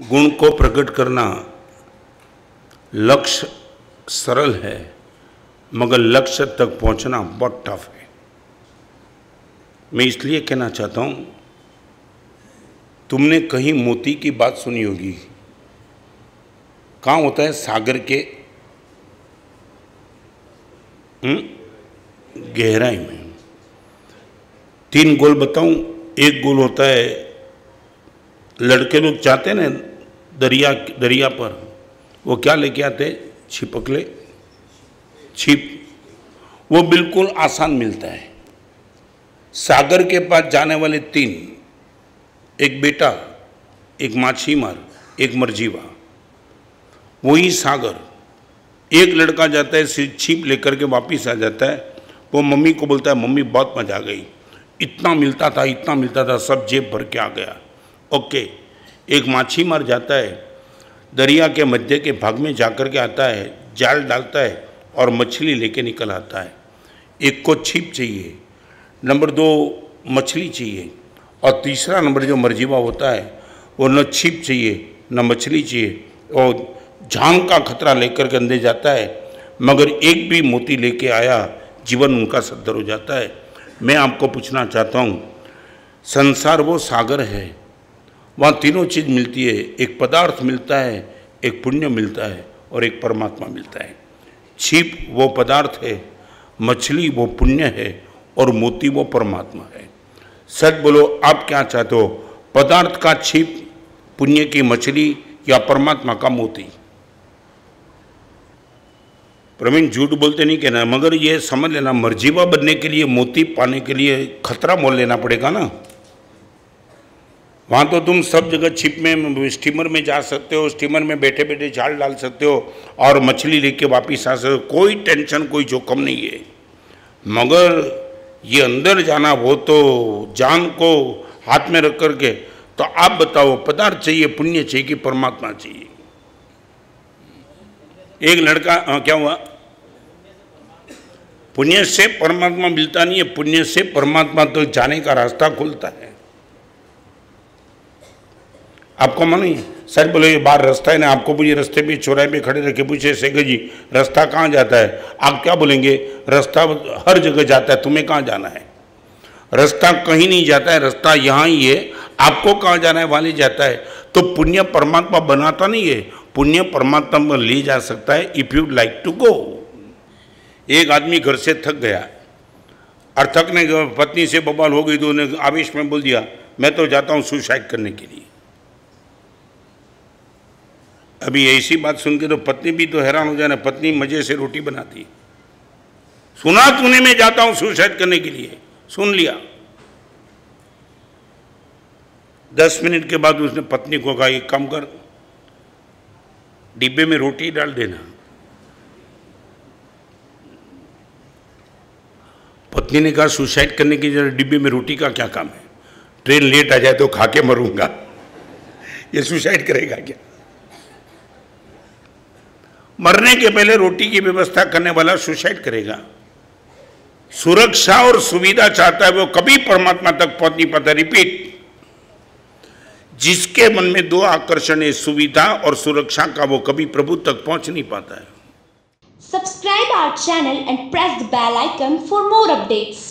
गुण को प्रकट करना लक्ष्य सरल है, मगर लक्ष्य तक पहुंचना बहुत टफ है। मैं इसलिए कहना चाहता हूं, तुमने कहीं मोती की बात सुनी होगी। कहाँ होता है? सागर के गहराई में। 3 गोल बताऊं। एक गोल होता है, लड़के लोग चाहते हैं ना दरिया पर, वो क्या लेके आते? छिपकले, छिप। वो बिल्कुल आसान मिलता है। सागर के पास जाने वाले 3, एक बेटा, एक माछीमार, एक मरजीवा, वही सागर। एक लड़का जाता है, छिप लेकर के वापिस आ जाता है। वो मम्मी को बोलता है, मम्मी बहुत मजा आ गई, इतना मिलता था, सब जेब भर के आ गया। ओके। एक माछीमार जाता है, दरिया के मध्य के भाग में जाकर के आता है, जाल डालता है और मछली लेके निकल आता है। एक को छिप चाहिए, नंबर 2 मछली चाहिए, और तीसरा नंबर जो मरजीवा होता है वो न छिप चाहिए न मछली चाहिए, और जान का खतरा लेकर के अंदर जाता है, मगर एक भी मोती लेके आया, जीवन उनका सद्धर हो जाता है। मैं आपको पूछना चाहता हूँ, संसार वो सागर है, वहाँ तीनों चीज़ मिलती है। एक पदार्थ मिलता है, एक पुण्य मिलता है, और एक परमात्मा मिलता है। छिप वो पदार्थ है, मछली वो पुण्य है, और मोती वो परमात्मा है। सच बोलो, आप क्या चाहते हो? पदार्थ का छिप, पुण्य की मछली, या परमात्मा का मोती? प्रवीण, झूठ बोलते नहीं कहना, मगर ये समझ लेना, मरजीवा बनने के लिए, मोती पाने के लिए खतरा मोल लेना पड़ेगा ना। वहाँ तो तुम सब जगह छिप में, स्टीमर में जा सकते हो, स्टीमर में बैठे बैठे जाल डाल सकते हो और मछली लेके वापिस आ सकते हो, कोई टेंशन, कोई जोखम नहीं है। मगर ये अंदर जाना, वो तो जान को हाथ में रख करके। तो आप बताओ, पदार्थ चाहिए, पुण्य चाहिए कि परमात्मा चाहिए? एक लड़का, क्या हुआ? पुण्य से परमात्मा मिलता नहीं है, पुण्य से परमात्मा तो जाने का रास्ता खुलता है। आपको मालूम है? सर बोले, ये बाहर रास्ता है ना, आपको पूछिए, रास्ते पे चौराहे पे खड़े रखे पूछे, शेखर जी रास्ता कहाँ जाता है? आप क्या बोलेंगे? रास्ता हर जगह जाता है, तुम्हें कहाँ जाना है? रास्ता कहीं नहीं जाता है, रास्ता यहाँ ही है, आपको कहाँ जाना है वहाँ ले जाता है। तो पुण्य परमात्मा बनाता नहीं है, पुण्य परमात्मा में ले जा सकता है, if you like to go. एक आदमी घर से थक गया, और थकने के पत्नी से बवाल हो गई, तो उन्हें आवेश में बोल दिया, मैं तो जाता हूँ सुसाइड करने के लिए। अभी ऐसी बात सुन के तो पत्नी भी तो हैरान हो जाना। पत्नी मजे से रोटी बनाती, सुना तूने मैं जाता हूं सुसाइड करने के लिए? सुन लिया। 10 मिनट के बाद उसने पत्नी को कहा, एक काम कर, डिब्बे में रोटी डाल देना। पत्नी ने कहा, सुसाइड करने की जगह डिब्बे में रोटी का क्या काम है? ट्रेन लेट आ जाए तो खा के मरूंगा, ये सुसाइड करेगा क्या? मरने के पहले रोटी की व्यवस्था करने वाला सुसाइड करेगा। सुरक्षा और सुविधा चाहता है, वो कभी परमात्मा तक पहुंच नहीं पाता। रिपीट, जिसके मन में 2 आकर्षण है, सुविधा और सुरक्षा का, वो कभी प्रभु तक पहुंच नहीं पाता है। Subscribe our channel and press the bell icon for more updates.